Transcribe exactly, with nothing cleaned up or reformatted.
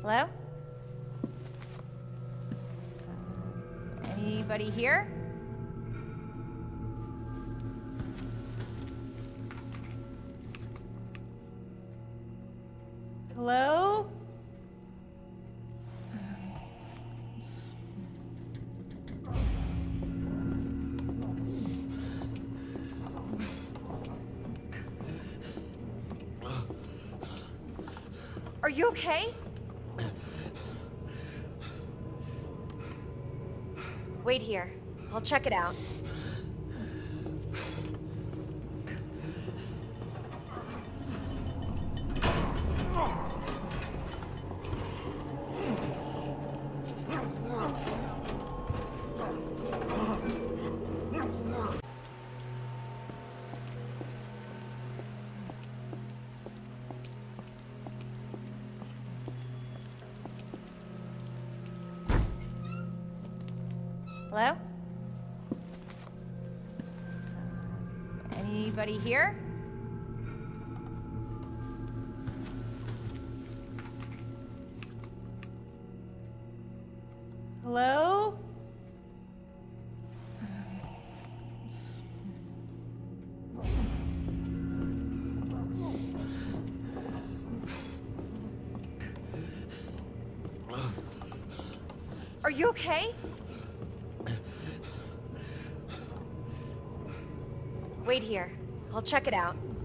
Hello? Anybody here? Hello? Are you okay? Wait here. I'll check it out. Hello? Anybody here? Hello? Are you okay? Wait here. I'll check it out.